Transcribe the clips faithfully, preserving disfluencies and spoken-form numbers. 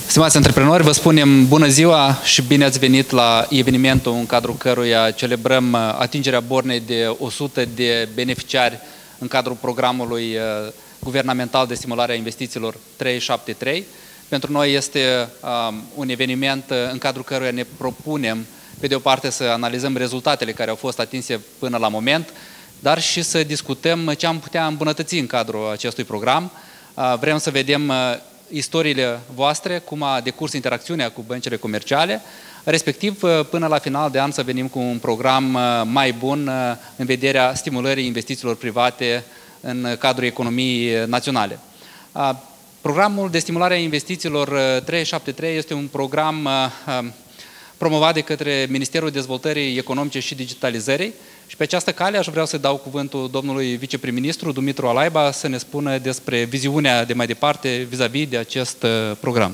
Stimați antreprenori, vă spunem bună ziua și bine ați venit la evenimentul în cadrul căruia celebrăm atingerea bornei de o sută de beneficiari în cadrul programului guvernamental de stimulare a investițiilor trei șapte trei. Pentru noi este um, un eveniment în cadrul căruia ne propunem, pe de o parte, să analizăm rezultatele care au fost atinse până la moment, dar și să discutăm ce am putea îmbunătăți în cadrul acestui program. Uh, vrem să vedem uh, istoriile voastre, cum a decurs interacțiunea cu băncile comerciale, respectiv uh, până la final de an să venim cu un program uh, mai bun uh, în vederea stimulării investițiilor private în cadrul economiei naționale. Uh, Programul de stimulare a investițiilor trei șapte trei este un program promovat de către Ministerul Dezvoltării Economice și Digitalizării și pe această cale aș vrea să dau cuvântul domnului viceprim-ministru Dumitru Alaiba să ne spună despre viziunea de mai departe vis-a-vis de acest program.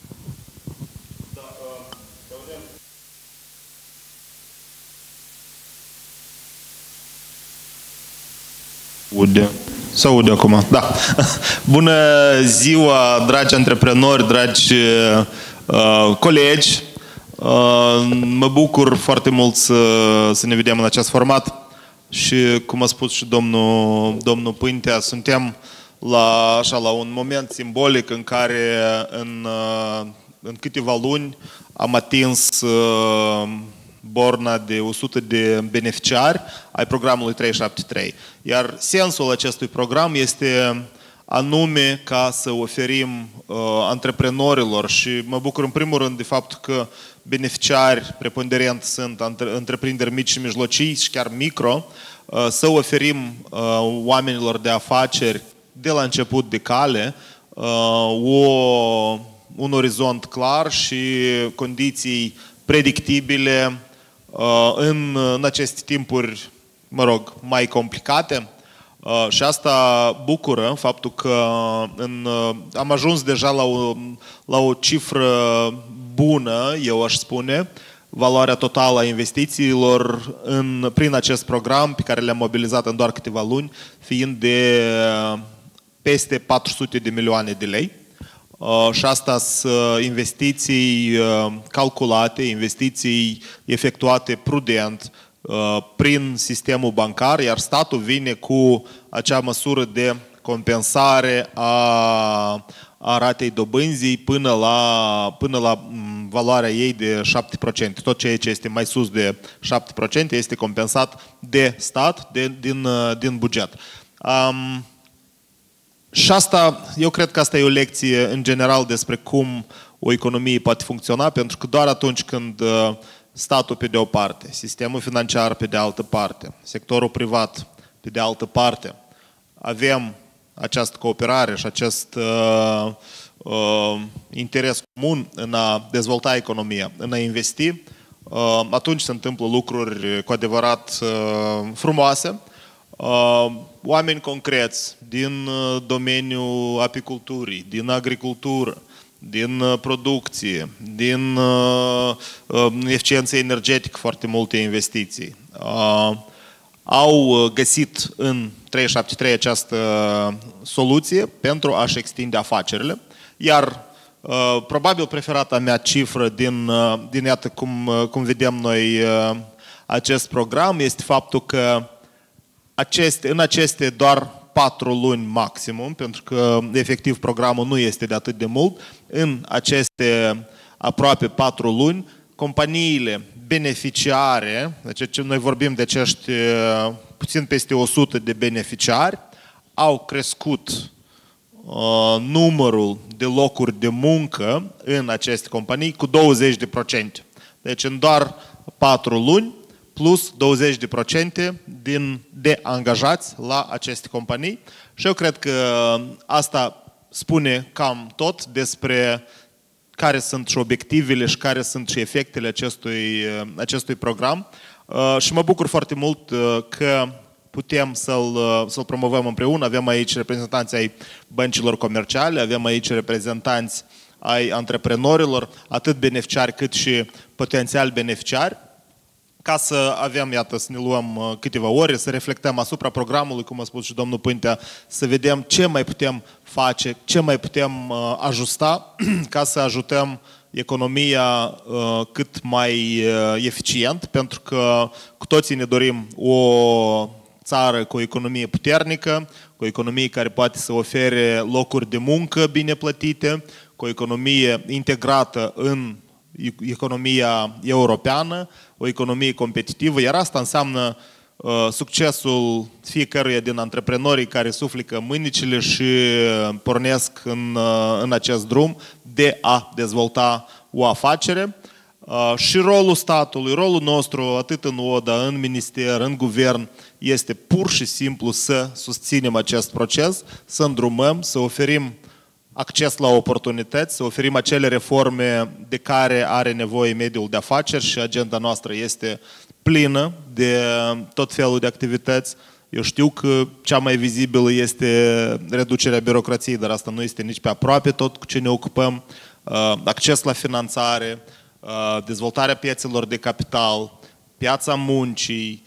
Aude. Se aude acum, da. Bună ziua, dragi antreprenori, dragi uh, colegi. Uh, mă bucur foarte mult să, să ne vedem în acest format și, cum a spus și domnul, domnul Pântea, suntem la, așa, la un moment simbolic în care în, uh, în câteva luni am atins uh, borna de o sută de beneficiari ai programului trei șapte trei. Iar sensul acestui program este anume ca să oferim uh, antreprenorilor și mă bucur în primul rând de faptul că beneficiari preponderent sunt între, întreprinderi mici și mijlocii și chiar micro, uh, să oferim uh, oamenilor de afaceri de la început de cale uh, o, un orizont clar și condiții predictibile În, în aceste timpuri, mă rog, mai complicate. Și asta bucură faptul că în, am ajuns deja la o, la o cifră bună, eu aș spune, valoarea totală a investițiilor în, prin acest program pe care le-am mobilizat în doar câteva luni, fiind de peste patru sute de milioane de lei. Și asta sunt investiții calculate, investiții efectuate prudent prin sistemul bancar, iar statul vine cu acea măsură de compensare a, a ratei dobânzii până la, până la valoarea ei de șapte la sută. Tot ceea ce este mai sus de șapte la sută este compensat de stat, de, din, din buget. Um, Și asta, eu cred că asta e o lecție în general despre cum o economie poate funcționa, pentru că doar atunci când statul pe de o parte, sistemul financiar pe de altă parte, sectorul privat pe de altă parte, avem această cooperare și acest uh, uh, interes comun în a dezvolta economia, în a investi, uh, atunci se întâmplă lucruri cu adevărat uh, frumoase. Oameni concreți din domeniul apiculturii, din agricultură, din producție, din eficiență energetică, foarte multe investiții. Au găsit în trei șapte trei această soluție pentru a-și extinde afacerile, iar probabil preferata mea cifră din, din iată cum, cum vedem noi acest program este faptul că Aceste, în aceste doar patru luni maximum, pentru că efectiv programul nu este de atât de mult, în aceste aproape patru luni, companiile beneficiare, deci noi vorbim de acești puțin peste o sută de beneficiari, au crescut uh, numărul de locuri de muncă în aceste companii cu douăzeci de la sută. Deci în doar patru luni, plus douăzeci de la sută din, de angajați la aceste companii. Și eu cred că asta spune cam tot despre care sunt și obiectivele și care sunt și efectele acestui, acestui program. Și mă bucur foarte mult că putem să-l, să-l promovăm împreună. Avem aici reprezentanți ai băncilor comerciale, avem aici reprezentanți ai antreprenorilor, atât beneficiari cât și potențiali beneficiari. ca să avem, iată, să ne luăm câteva ore, să reflectăm asupra programului, cum a spus și domnul Pântea, să vedem ce mai putem face, ce mai putem ajusta ca să ajutăm economia cât mai eficient, pentru că cu toții ne dorim o țară cu o economie puternică, cu o economie care poate să ofere locuri de muncă bine plătite, cu o economie integrată în economia europeană, o economie competitivă, iar asta înseamnă uh, succesul fiecăruia din antreprenorii care suflecă mânicile și pornesc în, uh, în acest drum de a dezvolta o afacere. Uh, și rolul statului, rolul nostru, atât în O D A, în minister, în guvern, este pur și simplu să susținem acest proces, să îndrumăm, să oferim acces la oportunități, să oferim acele reforme de care are nevoie mediul de afaceri și agenda noastră este plină de tot felul de activități. Eu știu că cea mai vizibilă este reducerea birocrației, dar asta nu este nici pe aproape tot cu ce ne ocupăm. Acces la finanțare, dezvoltarea piețelor de capital, piața muncii,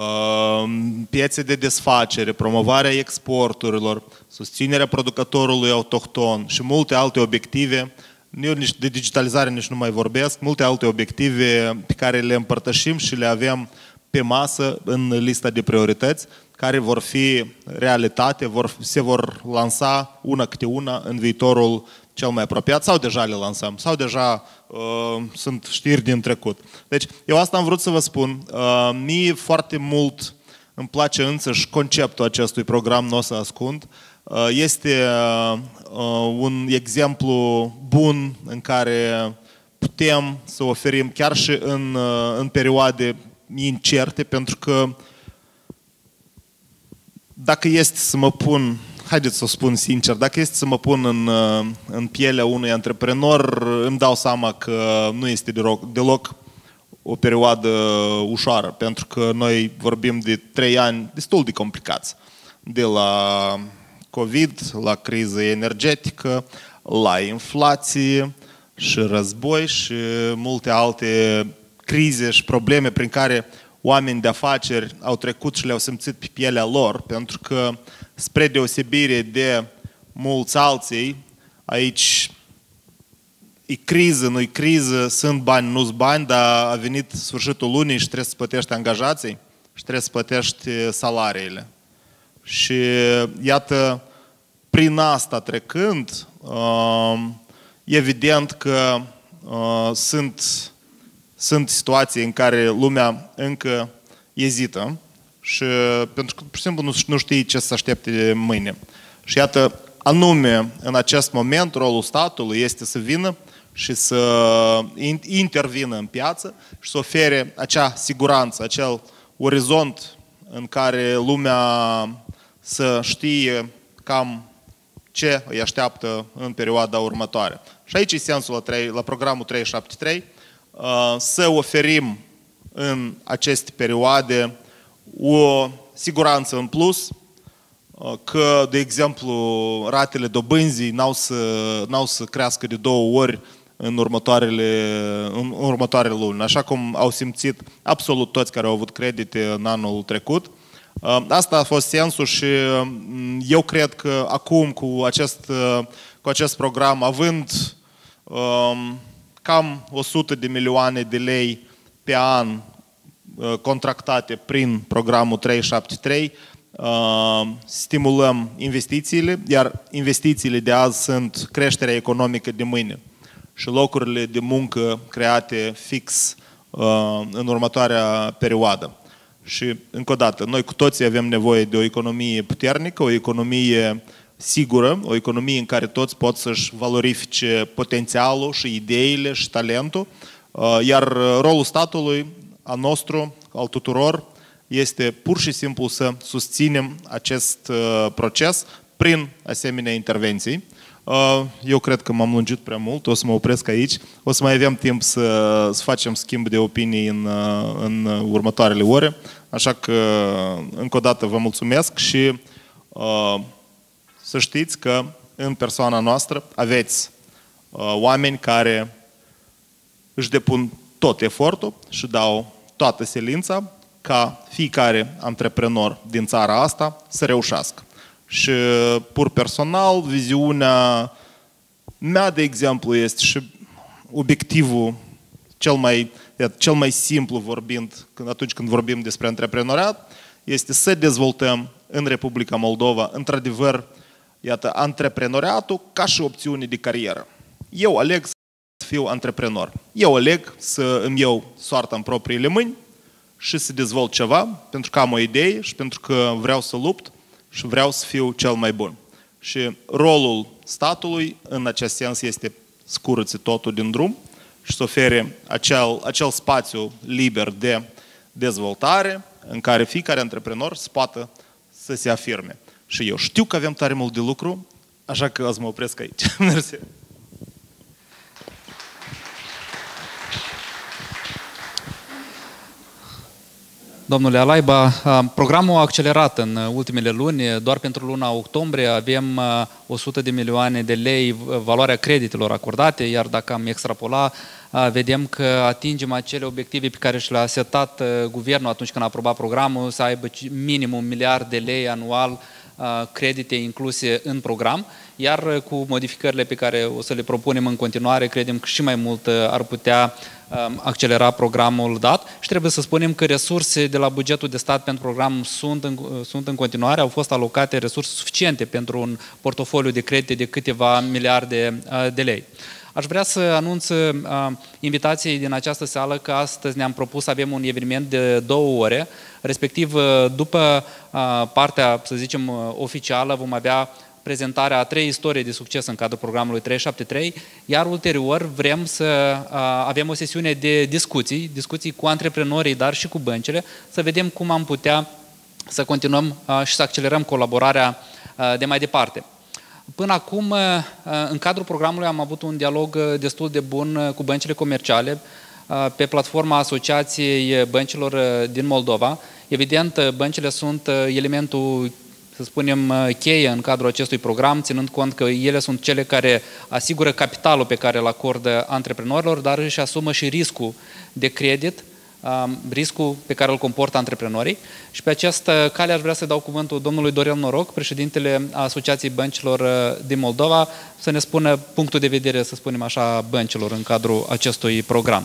piețe de desfacere, promovarea exporturilor, susținerea producătorului autohton și multe alte obiective. Eu nici de digitalizare nici nu mai vorbesc, multe alte obiective pe care le împărtășim și le avem pe masă în lista de priorități, care vor fi realitate, vor, se vor lansa una câte una în viitorul cel mai apropiat, sau deja le lansăm, sau deja uh, sunt știri din trecut. Deci, eu asta am vrut să vă spun. Uh, mie foarte mult îmi place însăși conceptul acestui program, nu o să ascund. Uh, este uh, un exemplu bun în care putem să oferim chiar și în, uh, în perioade incerte, pentru că dacă este să mă pun, haideți să o spun sincer, dacă este să mă pun în, în pielea unui antreprenor, îmi dau seama că nu este deloc, deloc o perioadă ușoară, pentru că noi vorbim de trei ani destul de complicați. De la COVID, la criză energetică, la inflație și război și multe alte crize și probleme prin care oameni de afaceri au trecut și le-au simțit pe pielea lor, pentru că, spre deosebire de mulți alții, aici e criză, nu-i criză, sunt bani, nu-s bani, dar a venit sfârșitul lunii și trebuie să plătești angajații și trebuie să plătești salariile. Și iată, prin asta trecând, evident că sunt Sunt situații în care lumea încă ezită și pentru că, pur și simplu, nu, nu știe ce să aștepte mâine. Și iată, anume, în acest moment, rolul statului este să vină și să intervină în piață și să ofere acea siguranță, acel orizont în care lumea să știe cam ce îi așteaptă în perioada următoare. Și aici e sensul la, trei, la programul trei șapte trei, să oferim în aceste perioade o siguranță în plus, că, de exemplu, ratele dobânzii n-au să, n-au să crească de două ori în următoarele, în următoarele luni, așa cum au simțit absolut toți care au avut credite în anul trecut. Asta a fost sensul și eu cred că acum cu acest, cu acest program, având cam o sută de milioane de lei pe an contractate prin programul trei șapte trei, stimulăm investițiile, iar investițiile de azi sunt creșterea economică de mâine și locurile de muncă create fix în următoarea perioadă. Și, încă o dată, noi cu toții avem nevoie de o economie puternică, o economie sigură, o economie în care toți pot să-și valorifice potențialul și ideile și talentul, iar rolul statului, al nostru, al tuturor, este pur și simplu să susținem acest proces prin asemenea intervenții. Eu cred că m-am lungit prea mult, o să mă opresc aici, o să mai avem timp să, să facem schimb de opinii în, în următoarele ore, așa că încă o dată vă mulțumesc și să știți că în persoana noastră aveți uh, oameni care își depun tot efortul și dau toată silința ca fiecare antreprenor din țara asta să reușească. Și pur personal, viziunea mea, de exemplu, este și obiectivul cel mai, cel mai simplu vorbind, atunci când vorbim despre antreprenoriat, este să dezvoltăm în Republica Moldova, într-adevăr, iată, antreprenoriatul ca și opțiune de carieră. Eu aleg să fiu antreprenor. Eu aleg să îmi iau soarta în propriile mâini și să dezvolt ceva, pentru că am o idee și pentru că vreau să lupt și vreau să fiu cel mai bun. Și rolul statului în acest sens este să curățe totul din drum și să ofere acel, acel spațiu liber de dezvoltare în care fiecare antreprenor să poată să se afirme. Și eu știu că avem tare mult de lucru, așa că o să mă opresc aici. Mersi. Domnule Alaiba, programul a accelerat în ultimele luni. Doar pentru luna octombrie avem o sută de milioane de lei valoarea creditelor acordate, iar dacă am extrapola, vedem că atingem acele obiective pe care și le-a setat guvernul atunci când a aprobat programul, să aibă minimum un miliard de lei anual credite incluse în program, iar cu modificările pe care o să le propunem în continuare, credem că și mai mult ar putea accelera programul dat și trebuie să spunem că resurse de la bugetul de stat pentru program sunt în, sunt în continuare, au fost alocate resurse suficiente pentru un portofoliu de credite de câteva miliarde de lei. Aș vrea să anunț uh, invitației din această sală că astăzi ne-am propus să avem un eveniment de două ore, respectiv uh, după uh, partea, să zicem, uh, oficială vom avea prezentarea a trei istorii de succes în cadrul programului trei șapte trei, iar ulterior vrem să uh, avem o sesiune de discuții, discuții cu antreprenorii, dar și cu băncile, să vedem cum am putea să continuăm uh, și să accelerăm colaborarea uh, de mai departe. Până acum, în cadrul programului am avut un dialog destul de bun cu băncile comerciale pe platforma Asociației Băncilor din Moldova. Evident, băncile sunt elementul, să spunem, cheie în cadrul acestui program, ținând cont că ele sunt cele care asigură capitalul pe care îl acordă antreprenorilor, dar își asumă și riscul de credit, riscul pe care îl comportă antreprenorii. Și pe această cale aș vrea să dau cuvântul domnului Dorel Noroc, președintele Asociației Băncilor din Moldova, să ne spună punctul de vedere, să spunem așa, băncilor în cadrul acestui program.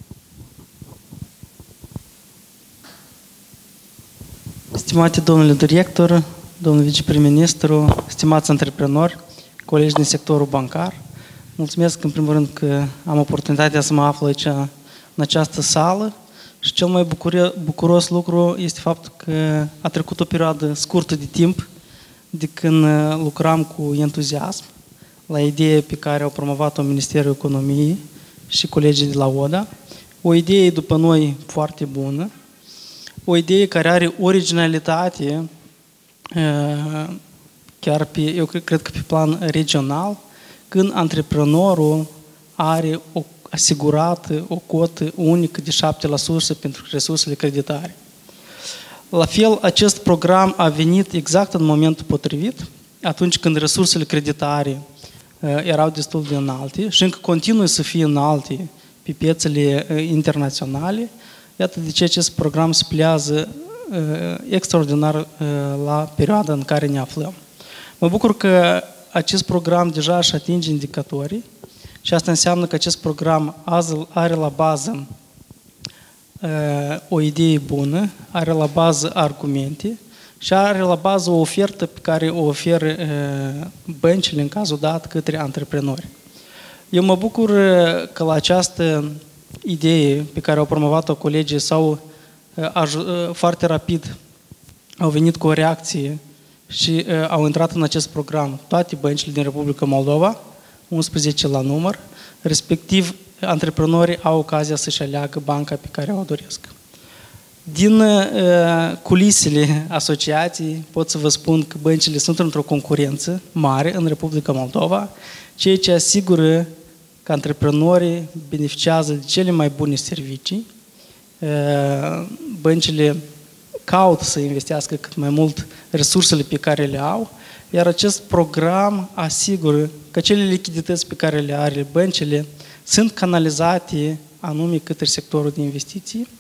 Stimate domnule director, domnul viceprim-ministru, stimați antreprenori, colegi din sectorul bancar, mulțumesc în primul rând că am oportunitatea să mă aflu aici în această sală. Și cel mai bucuros lucru este faptul că a trecut o perioadă scurtă de timp de când lucram cu entuziasm la ideea pe care au promovat-o Ministerul Economiei și colegii de la O D A. O idee, după noi, foarte bună. O idee care are originalitate, chiar pe, eu cred că pe plan regional, când antreprenorul are o asigurată o cotă unică de șapte la sută pentru resursele creditare. La fel, acest program a venit exact în momentul potrivit, atunci când resursele creditare uh, erau destul de înalte și încă continuă să fie înalte pe piețele uh, internaționale. Iată de ce acest program se pliază uh, extraordinar uh, la perioada în care ne aflăm. Mă bucur că acest program deja își atinge indicatorii. Și asta înseamnă că acest program are la bază uh, o idee bună, are la bază argumente și are la bază o ofertă pe care o oferă uh, băncile în cazul dat către antreprenori. Eu mă bucur că la această idee pe care au promovat-o colegii sau uh, uh, foarte rapid au venit cu o reacție și uh, au intrat în acest program toate băncile din Republica Moldova, unsprezece la număr, respectiv antreprenorii au ocazia să-și aleagă banca pe care o doresc. Din uh, culisele asociației pot să vă spun că băncile sunt într-o concurență mare în Republica Moldova, ceea ce asigură că antreprenorii beneficiază de cele mai bune servicii. Uh, băncile caută să investească cât mai mult resursele pe care le au, iar acest program asigură că cele lichidități pe care le are băncile sunt canalizate anume către sectorul de investiții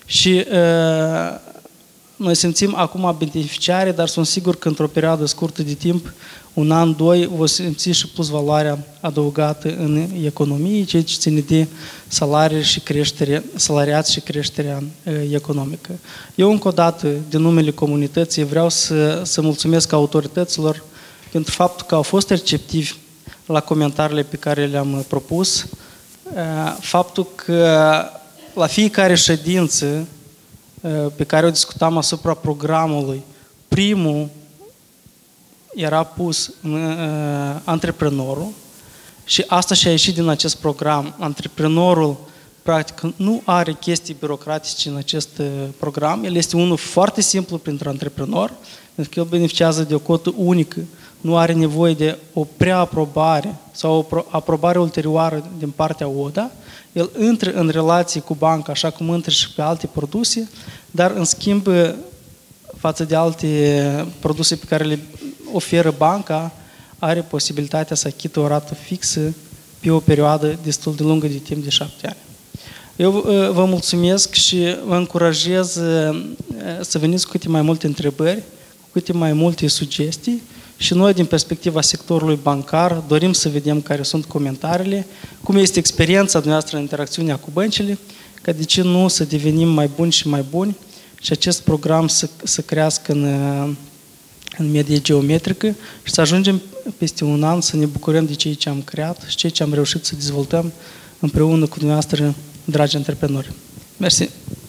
Și uh, noi simțim acum beneficiare, dar sunt sigur că într-o perioadă scurtă de timp, un an, doi, vom simți și plus valoarea adăugată în economie, ceea ce ține de salarii și creștere, salariați și creșterea uh, economică. Eu încă o dată, din numele comunității, vreau să, să mulțumesc autorităților pentru faptul că au fost receptivi la comentariile pe care le-am propus, uh, faptul că la fiecare ședință pe care o discutam asupra programului, primul era pus în, uh, antreprenorul și asta și-a ieșit din acest program. Antreprenorul, practic, nu are chestii birocratice în acest uh, program. El este unul foarte simplu pentru antreprenor, pentru că el beneficiază de o cotă unică, nu are nevoie de o preaprobare sau o aprobare ulterioară din partea O D A. El intră în relații cu banca, așa cum intră și pe alte produse, dar în schimb, față de alte produse pe care le oferă banca, are posibilitatea să achită o rată fixă pe o perioadă destul de lungă de timp de șapte ani. Eu vă mulțumesc și vă încurajez să veniți cu câte mai multe întrebări, cu câte mai multe sugestii și noi, din perspectiva sectorului bancar, dorim să vedem care sunt comentariile, cum este experiența dumneavoastră în interacțiunea cu băncile, ca de ce nu să devenim mai buni și mai buni și acest program să, să crească în, în medie geometrică și să ajungem peste un an să ne bucurăm de ceea ce am creat și ceea ce am reușit să dezvoltăm împreună cu dumneavoastră, dragi antreprenori. Mersi!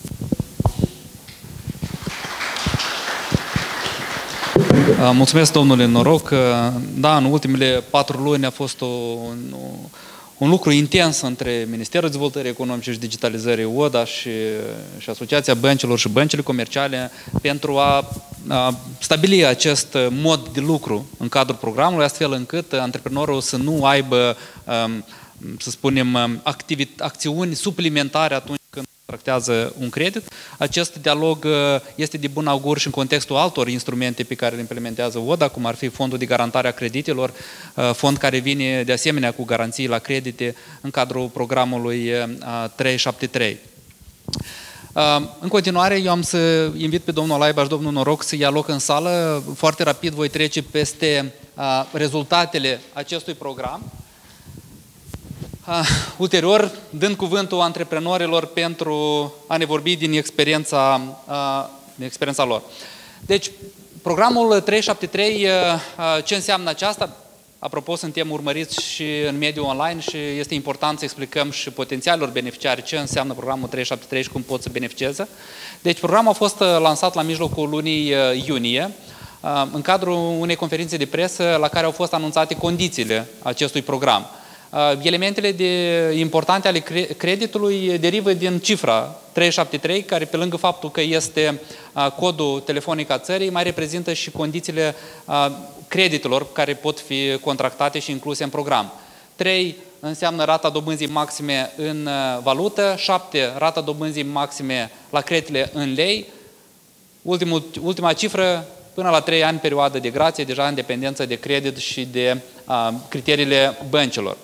Mulțumesc, domnule Noroc. Da, în ultimele patru luni a fost o, un, un lucru intens între Ministerul Dezvoltării Economice și Digitalizării O D A și, și Asociația Băncilor și Băncile Comerciale pentru a, a stabili acest mod de lucru în cadrul programului, astfel încât antreprenorul să nu aibă, să spunem, acțiuni suplimentare atunci când tractează un credit. Acest dialog este de bun augur și în contextul altor instrumente pe care le implementează O D A, cum ar fi Fondul de Garantare a Creditelor, fond care vine de asemenea cu garanții la credite în cadrul programului trei șapte trei. În continuare, eu am să invit pe domnul Laiba și domnul Noroc să ia loc în sală. Foarte rapid voi trece peste rezultatele acestui program. Uh, ulterior, dând cuvântul antreprenorilor pentru a ne vorbi din experiența, uh, din experiența lor. Deci, programul trei șapte trei, uh, ce înseamnă aceasta? Apropo, suntem urmăriți și în mediul online și este important să explicăm și potențialilor beneficiari ce înseamnă programul trei șapte trei și cum pot să beneficieze. Deci, programul a fost lansat la mijlocul lunii iunie, uh, în cadrul unei conferințe de presă la care au fost anunțate condițiile acestui program. Elementele de, importante ale creditului derivă din cifra trei șapte trei, care pe lângă faptul că este codul telefonic a țării, mai reprezintă și condițiile creditelor care pot fi contractate și incluse în program. trei înseamnă rata dobânzii maxime în valută, șapte rata dobânzii maxime la creditele în lei, Ultimul, ultima cifră, până la trei ani perioadă de grație, deja în dependență de credit și de uh, criteriile băncilor.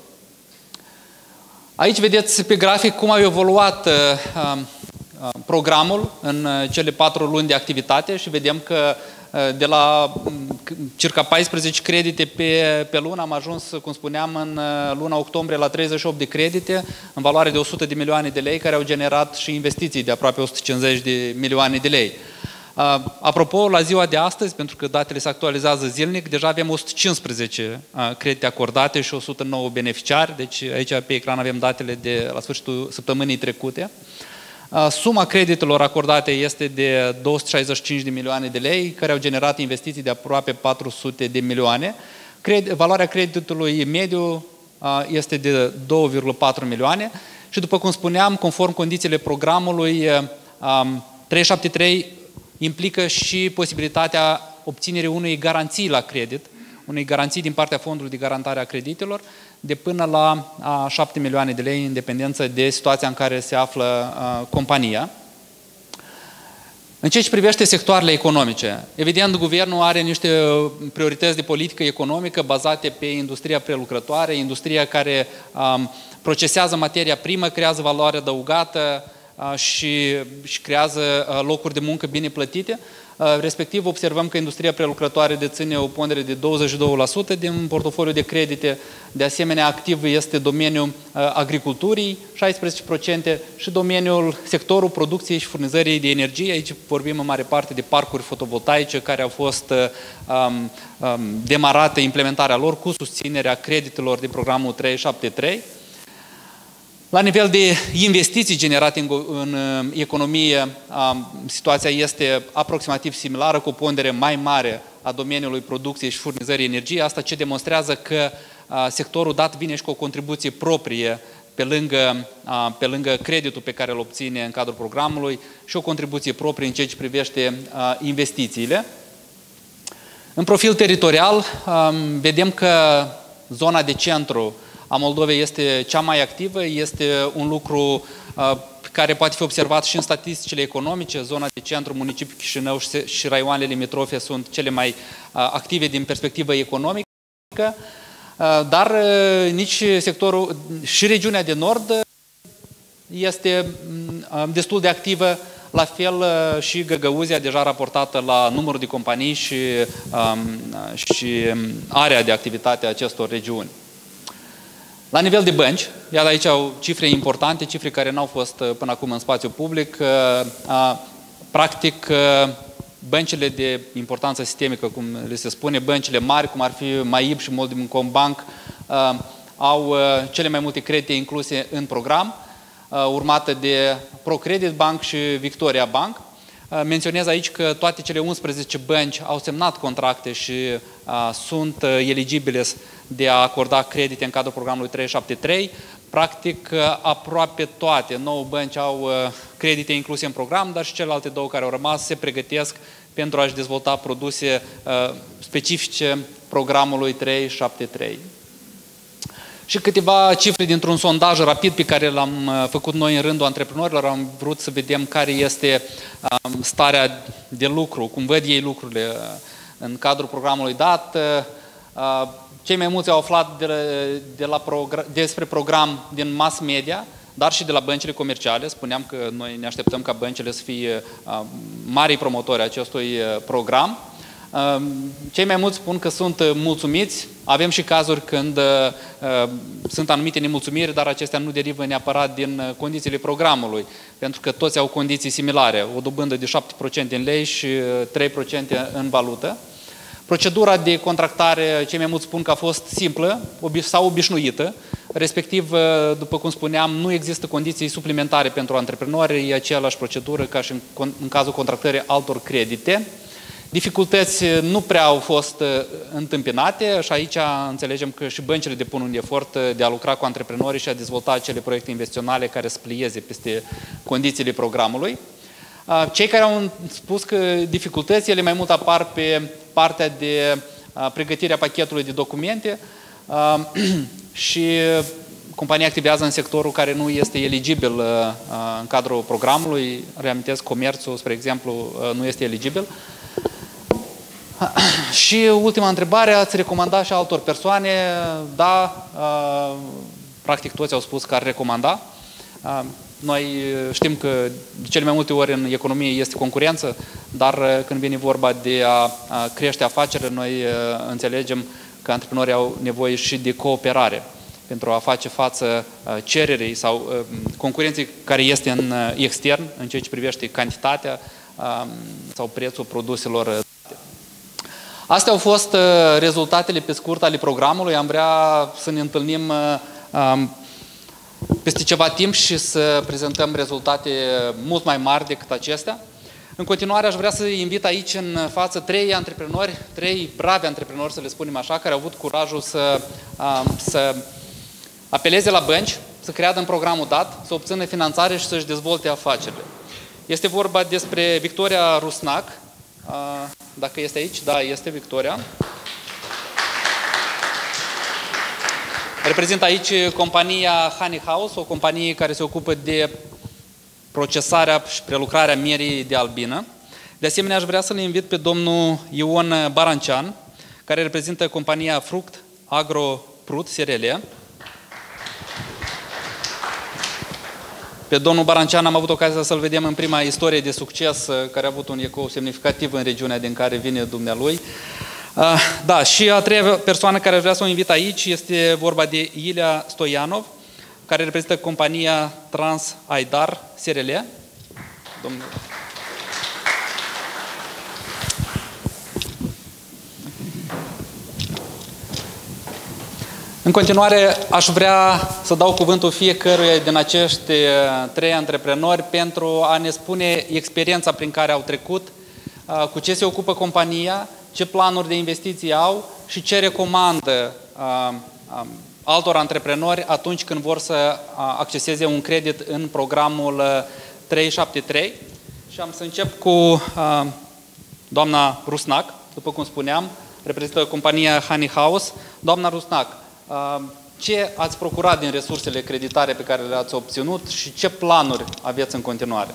Aici vedeți pe grafic cum a evoluat uh, uh, programul în uh, cele patru luni de activitate și vedem că uh, de la uh, circa paisprezece credite pe, pe lună am ajuns, cum spuneam, în uh, luna octombrie la treizeci și opt de credite în valoare de o sută de milioane de lei, care au generat și investiții de aproape o sută cincizeci de milioane de lei. Uh, apropo, la ziua de astăzi, pentru că datele se actualizează zilnic, deja avem o sută cincisprezece uh, credite acordate și o sută nouă beneficiari, deci aici pe ecran avem datele de la sfârșitul săptămânii trecute. Uh, suma creditelor acordate este de două sute șaizeci și cinci de milioane de lei, care au generat investiții de aproape patru sute de milioane. Cred, valoarea creditului mediu uh, este de două virgulă patru milioane și, după cum spuneam, conform condițiile programului, uh, um, trei șapte trei implică și posibilitatea obținerii unei garanții la credit, unei garanții din partea Fondului de Garantare a Creditelor, de până la a, șapte milioane de lei, în dependență de situația în care se află a, compania. În ceea ce privește sectoarele economice, evident, guvernul are niște priorități de politică economică bazate pe industria prelucrătoare, industria care a, procesează materia primă, creează valoare adăugată, și, și creează locuri de muncă bine plătite. Respectiv, observăm că industria prelucrătoare deține o pondere de douăzeci și două la sută din portofoliul de credite. De asemenea, activ este domeniul agriculturii, șaisprezece la sută, și domeniul, sectorul producției și furnizării de energie. Aici vorbim în mare parte de parcuri fotovoltaice care au fost um, um, demarate implementarea lor cu susținerea creditelor din programul trei șapte trei. La nivel de investiții generate în, în economie, situația este aproximativ similară, cu o pondere mai mare a domeniului producției și furnizării energiei. Asta ce demonstrează că sectorul dat vine și cu o contribuție proprie pe lângă, pe lângă creditul pe care îl obține în cadrul programului și o contribuție proprie în ceea ce privește investițiile. În profil teritorial, vedem că zona de centru a Moldovei este cea mai activă, este un lucru uh, care poate fi observat și în statisticile economice. Zona de centru, municipiul Chișinău și, și raioanele limitrofe sunt cele mai uh, active din perspectivă economică, uh, dar uh, nici sectorul și regiunea de nord este uh, destul de activă, la fel uh, și Găgăuzia, deja raportată la numărul de companii și, uh, și area de activitate a acestor regiuni. La nivel de bănci, iată aici au cifre importante, cifre care n-au fost până acum în spațiu public. Practic, băncile de importanță sistemică, cum le se spune, băncile mari, cum ar fi MAIB și Moldimcombank, au cele mai multe credite incluse în program, urmată de ProCredit Bank și Victoria Bank. Menționez aici că toate cele unsprezece bănci au semnat contracte și uh, sunt uh, eligibile de a acorda credite în cadrul programului trei șapte trei. Practic, uh, aproape toate, nouă bănci au uh, credite incluse în program, dar și celelalte două care au rămas se pregătesc pentru a-și dezvolta produse uh, specifice programului trei șapte trei. Și câteva cifre dintr-un sondaj rapid pe care l-am făcut noi în rândul antreprenorilor. Am vrut să vedem care este starea de lucru, cum văd ei lucrurile în cadrul programului dat. Cei mai mulți au aflat de la, de la progr despre program din mass media, dar și de la băncile comerciale. Spuneam că noi ne așteptăm ca băncile să fie mari promotori acestui program. Cei mai mulți spun că sunt mulțumiți. Avem și cazuri când uh, sunt anumite nemulțumiri, dar acestea nu derivă neapărat din condițiile programului, pentru că toți au condiții similare, o dobândă de șapte la sută în lei și trei la sută în valută. Procedura de contractare, cei mai mulți spun că a fost simplă sau obișnuită, respectiv, după cum spuneam, nu există condiții suplimentare pentru antreprenori, e aceeași procedură ca și în, în cazul contractării altor credite. Dificultăți nu prea au fost întâmpinate și aici înțelegem că și băncile depun un efort de a lucra cu antreprenorii și a dezvolta acele proiecte investiționale care să plieze peste condițiile programului. Cei care au spus că dificultățile mai mult apar pe partea de pregătirea pachetului de documente și compania activează în sectorul care nu este eligibil în cadrul programului. Reamintesc, comerțul, spre exemplu, nu este eligibil. Și ultima întrebare, ați recomanda și altor persoane? Da, practic toți au spus că ar recomanda. Noi știm că de cele mai multe ori în economie este concurență, dar când vine vorba de a crește afacerile, noi înțelegem că antreprenorii au nevoie și de cooperare pentru a face față cererii sau concurenței care este în extern, în ceea ce privește cantitatea sau prețul produselor. Astea au fost rezultatele pe scurt ale programului. Am vrea să ne întâlnim peste ceva timp și să prezentăm rezultate mult mai mari decât acestea. În continuare, aș vrea să invit aici în față trei antreprenori, trei bravi antreprenori, să le spunem așa, care au avut curajul să, să apeleze la bănci, să creadă în programul dat, să obțină finanțare și să-și dezvolte afacerile. Este vorba despre Victoria Rusnac. Dacă este aici, da, este Victoria. Reprezintă aici compania Honey House, o companie care se ocupă de procesarea și prelucrarea mierii de albină. De asemenea, aș vrea să le invit pe domnul Ion Barancean, care reprezintă compania Fruct Agro Prut S R L. Pe domnul Barancean am avut ocazia să-l vedem în prima istorie de succes, care a avut un ecou semnificativ în regiunea din care vine dumnealui. Da, și a treia persoană care vrea să o invit aici este vorba de Ilia Stoianov, care reprezintă compania Trans Aidar S R L. Domnul... În continuare, aș vrea să dau cuvântul fiecăruia din acești trei antreprenori pentru a ne spune experiența prin care au trecut, cu ce se ocupă compania, ce planuri de investiții au și ce recomandă altor antreprenori atunci când vor să acceseze un credit în programul trei șapte trei. Și am să încep cu doamna Rusnac, după cum spuneam, reprezintă compania Honey House. Doamna Rusnac, ce ați procurat din resursele creditare pe care le-ați obținut și ce planuri aveți în continuare?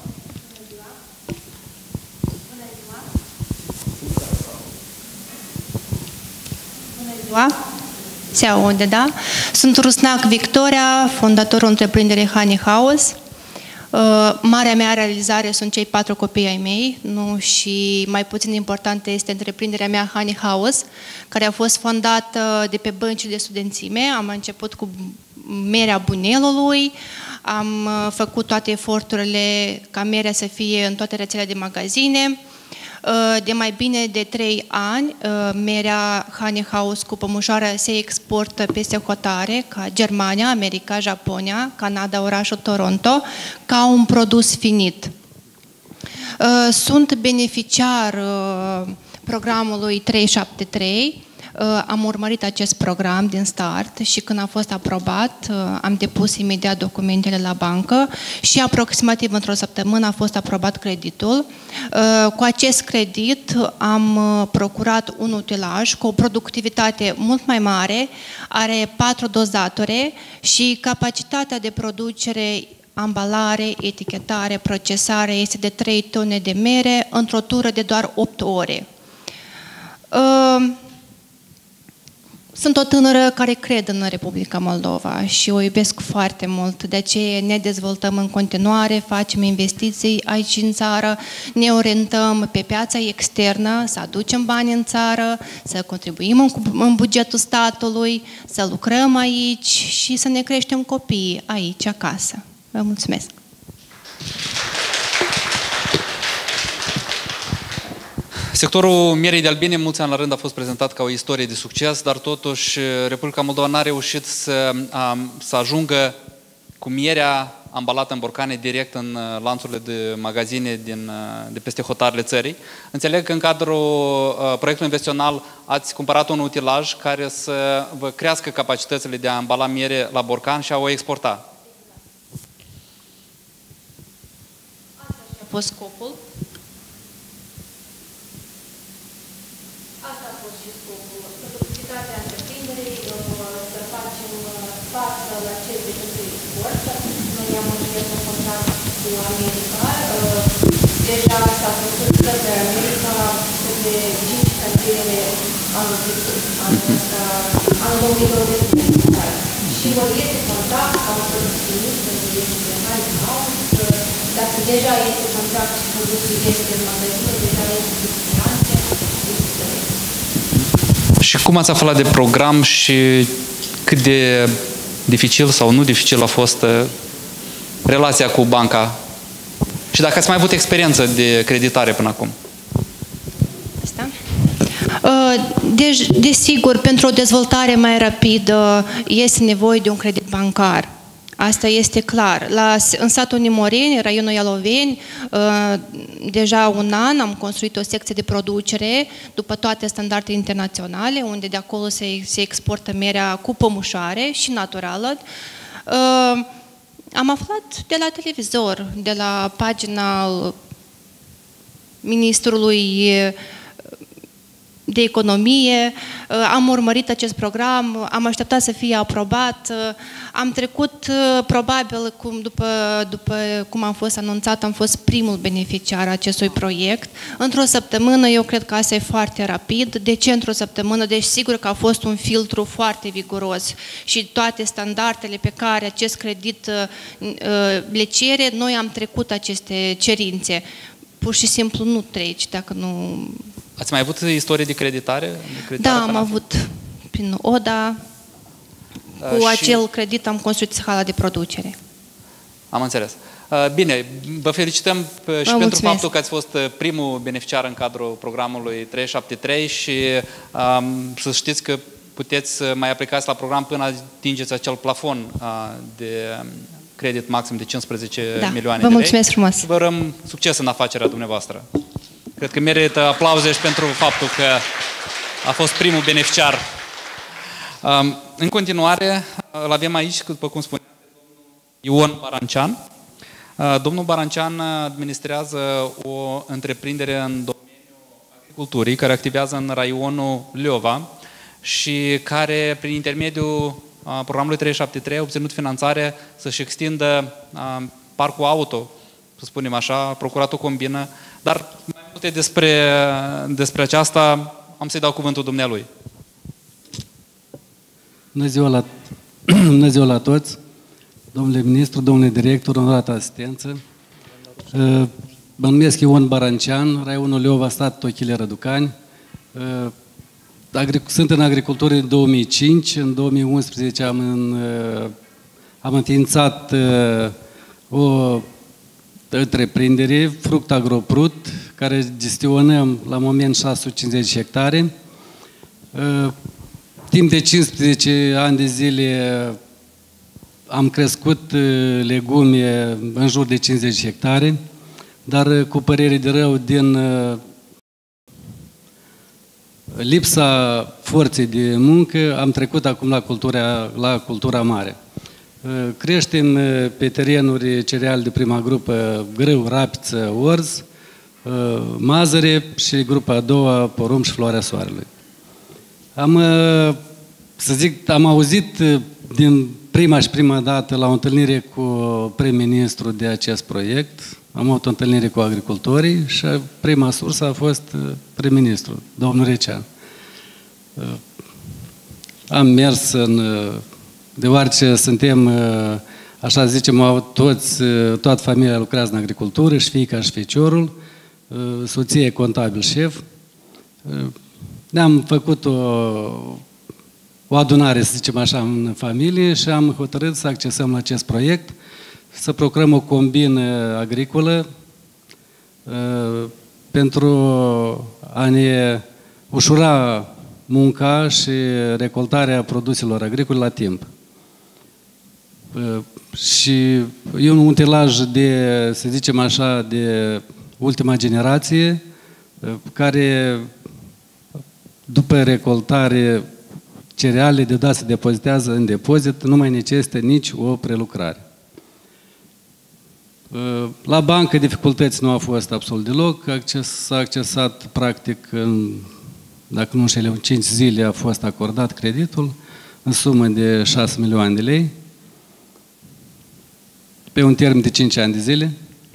Se aude, da? Sunt Rusnac Victoria, fondatorul întreprinderii Honey House. Marea mea realizare sunt cei patru copii ai mei, nu? Și mai puțin importantă este întreprinderea mea Honey House, care a fost fondată de pe băncile de studențime. Am început cu Merea Bunelului, am făcut toate eforturile ca Merea să fie în toate rețelele de magazine. De mai bine de trei ani, Merea Honey House cu pămușoară se exportă peste hotare, ca Germania, America, Japonia, Canada, orașul Toronto, ca un produs finit. Sunt beneficiar programului trei șapte trei. Am urmărit acest program din start și când a fost aprobat, am depus imediat documentele la bancă și aproximativ într-o săptămână a fost aprobat creditul. Cu acest credit am procurat un utilaj cu o productivitate mult mai mare, are patru dozatoare și capacitatea de producere, ambalare, etichetare, procesare este de trei tone de mere într-o tură de doar opt ore. Sunt o tânără care cred în Republica Moldova și o iubesc foarte mult, de aceea ne dezvoltăm în continuare, facem investiții aici în țară, ne orientăm pe piața externă, să aducem bani în țară, să contribuim în bugetul statului, să lucrăm aici și să ne creștem copiii aici, acasă. Vă mulțumesc! Sectorul mierei de albine, mulți ani la rând, a fost prezentat ca o istorie de succes, dar totuși Republica Moldova n-a reușit să, să ajungă cu mierea ambalată în borcane direct în lanțurile de magazine din, de peste hotarele țării. Înțeleg că în cadrul proiectului investițional ați cumpărat un utilaj care să vă crească capacitățile de a ambala miere la borcan și a o exporta. Asta a fost scopul. Cu America. Deja s-a făcut către America de cinci cantiere anul trecut, anul două mii douăzeci. Și vor este contact, am produs pentru este de Honey House, dacă deja este contact și produsul este în magazină, deja este distribuție. Și cum ați aflat de program și cât de dificil sau nu dificil a fost relația cu banca? Și dacă ați mai avut experiență de creditare până acum? Asta? Deci, desigur, pentru o dezvoltare mai rapidă este nevoie de un credit bancar. Asta este clar. La, în satul Nimoreni, raionul Ialoveni, deja un an am construit o secție de producere după toate standardele internaționale, unde de acolo se, se exportă merea cu pămușoare și naturală. Am aflat de la televizor, de la pagina ministrului de economie. Am urmărit acest program, am așteptat să fie aprobat. Am trecut, probabil, cum, după, după cum am fost anunțat, am fost primul beneficiar acestui proiect. Într-o săptămână, eu cred că asta e foarte rapid. De ce într-o săptămână? Deci sigur că a fost un filtru foarte viguros și toate standardele pe care acest credit le cere, noi am trecut aceste cerințe. Pur și simplu nu treci, dacă nu... Ați mai avut istorie de creditare? De creditare da, am avut prin O D A. Cu uh, acel și... credit am construit hala de producere. Am înțeles. Uh, bine, vă felicităm și vă pentru mulțumesc. Faptul că ați fost primul beneficiar în cadrul programului trei șapte trei și um, să știți că puteți să mai aplicați la program până atingeți acel plafon uh, de credit maxim de cincisprezece da, milioane vă de lei. Mulțumesc frumos. Vă urăm succes în afacerea dumneavoastră. Cred că merită aplauze și pentru faptul că a fost primul beneficiar. Um, în continuare, îl avem aici, după cum spuneam, domnul Ion Barancean. Uh, domnul Barancean administrează o întreprindere în domeniul agriculturii, care activează în raionul Leova și care, prin intermediul uh, programului trei șapte trei, a obținut finanțare să-și extindă uh, parcul auto, să spunem așa, a procurat o combină, dar mai multe despre, despre aceasta am să-i dau cuvântul dumnealui. Bună ziua la, bună ziua la toți, domnule ministru, domnule director, onorată asistență. Mă numesc Ion Barancean, raionul Leova, stat Tochile Răducani. Sunt în agricultură din două mii cinci, în două mii unsprezece am, în, am înființat o întreprindere, Fruct Agroprut, care gestionăm la moment șase sute cincizeci hectare. Timp de cincisprezece ani de zile am crescut legume în jur de cincizeci hectare, dar cu părere de rău, din lipsa forței de muncă, am trecut acum la cultura, la cultura mare. Creștem pe terenuri cereale de prima grupă grâu, rapiță, orz, mazăre și grupa a doua, porumb și floarea soarelui. Am, să zic, am auzit din prima și prima dată la o întâlnire cu prim-ministru de acest proiect. Am avut o întâlnire cu agricultorii și prima sursă a fost prim-ministru, domnul Recean. Am mers în... Deoarece suntem, așa zicem, toți, toată familia lucrează în agricultură, și fiica și feciorul, soția e contabil șef. Ne-am făcut o, o adunare, să zicem așa, în familie și am hotărât să accesăm la acest proiect, să procurăm o combină agricolă pentru a ne ușura munca și recoltarea produselor agricole la timp. Și e un utilaj de, să zicem așa, de ultima generație, care după recoltare cereale deodată se depozitează în depozit, nu mai necesită nici o prelucrare. La bancă dificultăți nu au fost absolut deloc, s-a accesat practic, în, dacă nu înșel, în cinci zile a fost acordat creditul în sumă de șase milioane de lei, pe un termen de cinci ani de zile.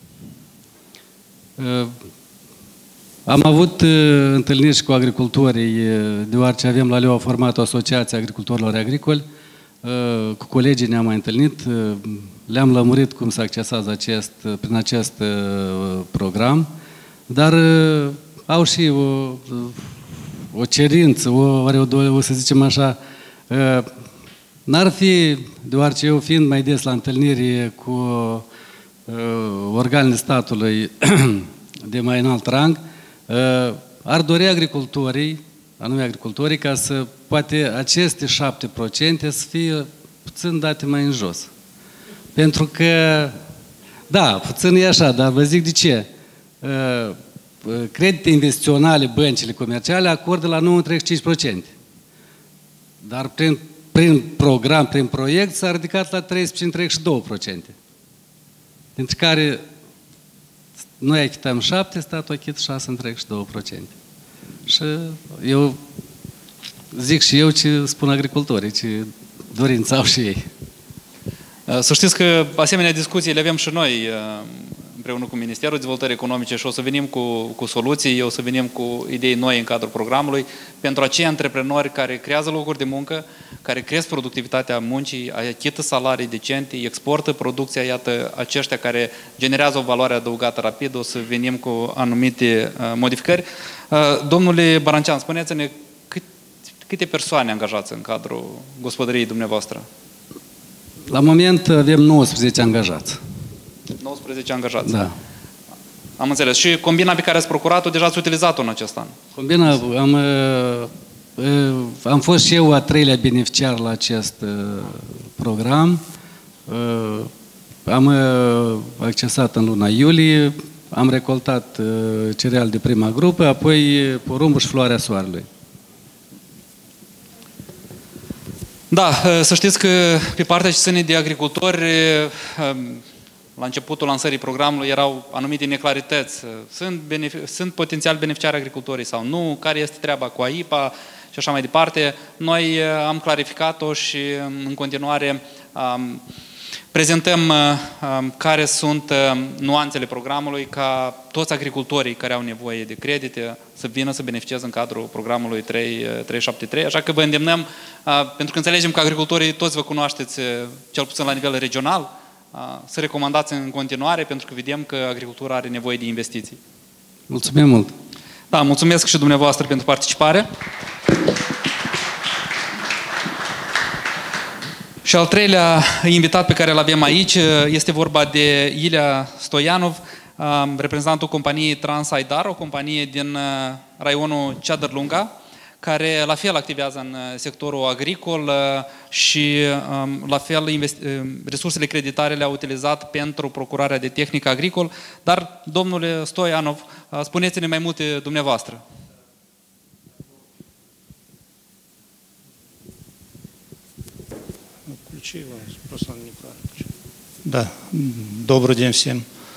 Am avut întâlniri și cu agricultorii, deoarece avem la Leova format o asociație a agricultorilor agricoli. Cu colegii ne-am mai întâlnit, le-am lămurit cum se accesează acest, prin acest program, dar au și o, o cerință, o, o, să zicem așa, n-ar fi, deoarece eu fiind mai des la întâlniri cu uh, organele statului de mai înalt rang, uh, ar dori agricultorii, anume agricultorii, ca să poate aceste șapte procente să fie puțin date mai în jos. Pentru că, da, puțin e așa, dar vă zic de ce. Uh, credite investiționale, băncile comerciale acordă la nouă virgulă treizeci și cinci la sută. Dar prin prin program, prin proiect, s-a ridicat la treisprezece virgulă treizeci și două la sută. Dintre care noi achităm șapte, statul achită șase virgulă treizeci și două la sută. Și eu zic și eu ce spun agricultorii, ce dorință au și ei. Să știți că asemenea discuții le avem și noi împreună cu Ministerul Dezvoltării Economice și o să venim cu, cu soluții, o să venim cu idei noi în cadrul programului pentru acei antreprenori care creează locuri de muncă, care cresc productivitatea muncii, achită salarii decente, exportă producția, iată, aceștia care generează o valoare adăugată rapid, o să venim cu anumite modificări. Domnule Barancean, spuneți-ne cât, câte persoane angajați în cadrul gospodăriei dumneavoastră? La moment avem nouăsprezece angajați. nouăsprezece angajați. Da. Am înțeles. Și combina pe care ați procurat-o, deja ați utilizat-o în acest an. Combina, am, am fost și eu a treilea beneficiar la acest program. Am accesat în luna iulie, am recoltat cereal de prima grupă, apoi porumbul și floarea soarelui. Da, să știți că pe partea ce ține de agricultori, la începutul lansării programului erau anumite neclarități. Sunt, sunt potențial beneficiari agricultorii sau nu? Care este treaba cu A I P A și așa mai departe? Noi am clarificat-o și în continuare um, prezentăm um, care sunt um, nuanțele programului ca toți agricultorii care au nevoie de credite să vină să beneficieze în cadrul programului trei șapte trei. Așa că vă îndemnăm, uh, pentru că înțelegem că agricultorii toți vă cunoașteți, cel puțin la nivel regional, să recomandați în continuare, pentru că vedem că agricultura are nevoie de investiții. Mulțumim mult! Da, mulțumesc și dumneavoastră pentru participare. Și al treilea invitat pe care îl avem aici este vorba de Ilia Stoianov, reprezentantul companiei Transaidar, o companie din raionul Ceadărlunga, care la fel activează în sectorul agricol și la fel resursele creditare le-a utilizat pentru procurarea de tehnică agricol. Dar, domnule Stoianov, spuneți-ne mai multe dumneavoastră. Да, добрый день всем.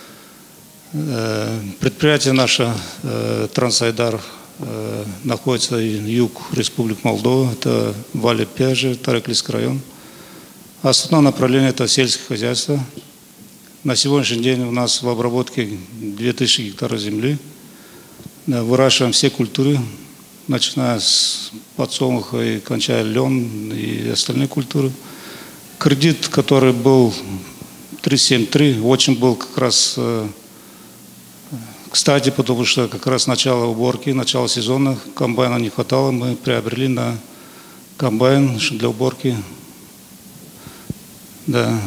Предприятие наше Трансайдар находится юг Республики Молдова, это Валя Пяжи, Тараклийский район. Основное направление это сельское хозяйство. На сегодняшний день у нас в обработке две тысячи гектаров земли. Выращиваем все культуры, начиная с подсолнуха и кончая лен и остальные культуры. Кредит, который был три семь три, очень был как раз кстати, потому что как раз начало уборки, начало сезона, комбайна не хватало, мы приобрели на комбайн для уборки. Да.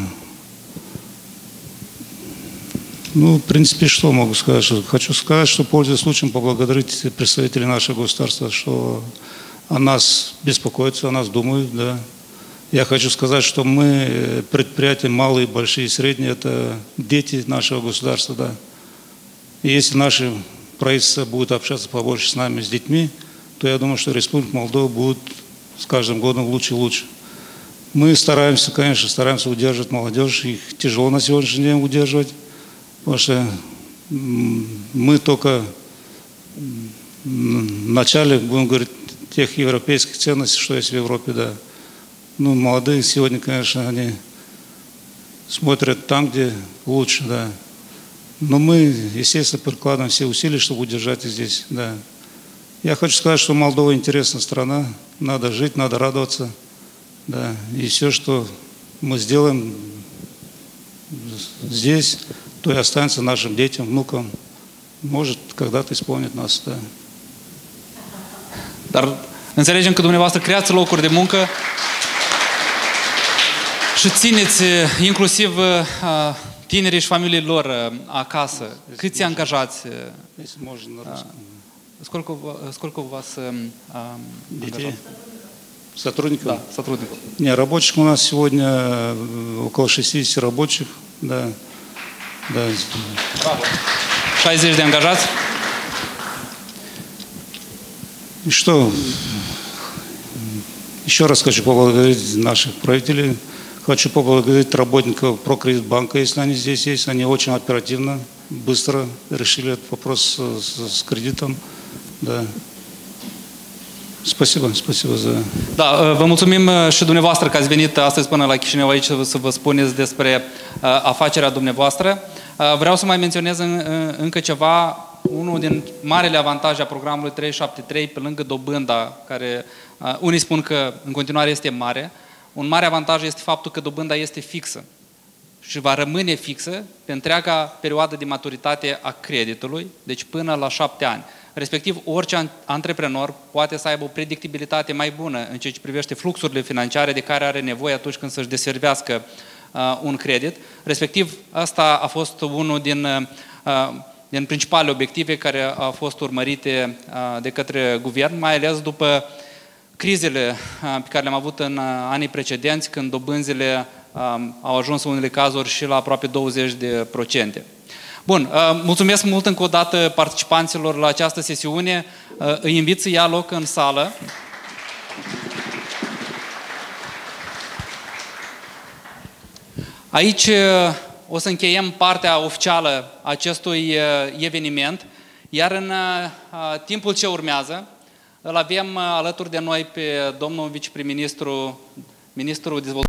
Ну, в принципе, что могу сказать? Что, хочу сказать, что, пользуясь случаем, поблагодарить представителей нашего государства, что о нас беспокоятся, о нас думают, да. Я хочу сказать, что мы, предприятия малые, большие, средние, это дети нашего государства, да. И если наши правительства будут общаться побольше с нами, с детьми, то я думаю, что Республика Молдова будет с каждым годом лучше и лучше. Мы стараемся, конечно, стараемся удерживать молодежь. Их тяжело на сегодняшний день удерживать, потому что мы только в начале, будем говорить, тех европейских ценностей, что есть в Европе, да. Ну, молодые сегодня, конечно, они смотрят там, где лучше, да. Но мы, естественно, прикладываем все усилия, чтобы удержать их здесь, да. Я хочу сказать, что Молдова интересная страна, надо жить, надо радоваться, да. И все, что мы сделаем здесь, то и останется нашим детям, внукам. Может, когда-то исполнит нас, да. Dar înțelegem că dumneavoastră creați locuri de muncă și țineți inclusiv tinerii și familiile lor acasă. Câți angajați? Сколько, сколько у вас детей? Сотрудников? Да, сотрудников. Не, рабочих у нас сегодня около шестидесяти рабочих, да. Да. șaizeci de angajați. И что? Еще раз хочу поблагодарить наших правителей. Хочу поблагодарить работников Прокредитбанка, если они здесь есть. Они очень оперативно, быстро решили этот вопрос с, с кредитом. Да. Spasibo, spasibo za... Da, vă mulțumim și dumneavoastră că ați venit astăzi până la Chișinău aici să vă spuneți despre afacerea dumneavoastră. Vreau să mai menționez încă ceva. Unul din marele avantaje a programului trei șapte trei, pe lângă dobânda, care unii spun că în continuare este mare, un mare avantaj este faptul că dobânda este fixă și va rămâne fixă pe întreaga perioadă de maturitate a creditului, deci până la șapte ani. Respectiv, orice antreprenor poate să aibă o predictibilitate mai bună în ceea ce privește fluxurile financiare de care are nevoie atunci când să-și deservească uh, un credit. Respectiv, asta a fost unul din, uh, din principalele obiective care au fost urmărite uh, de către guvern, mai ales după crizele uh, pe care le-am avut în uh, anii precedenți, când dobânzile uh, au ajuns în unele cazuri și la aproape douăzeci de procente. Bun, mulțumesc mult încă o dată participanților la această sesiune. Îi invit să ia loc în sală. Aici o să încheiem partea oficială a acestui eveniment, iar în timpul ce urmează îl avem alături de noi pe domnul viceprim-ministru, ministrul dezvoltării